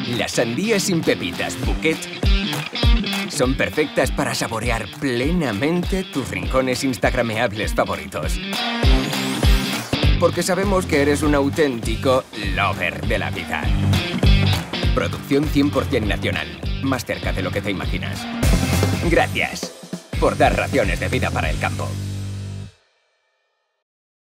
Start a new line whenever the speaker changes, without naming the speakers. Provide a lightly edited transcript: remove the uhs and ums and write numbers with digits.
Las sandías sin pepitas Bouquet son perfectas para saborear plenamente tus rincones instagrameables favoritos. Porque sabemos que eres un auténtico lover de la vida. Producción 100% nacional, más cerca de lo que te imaginas. Gracias por dar raciones de vida para el campo.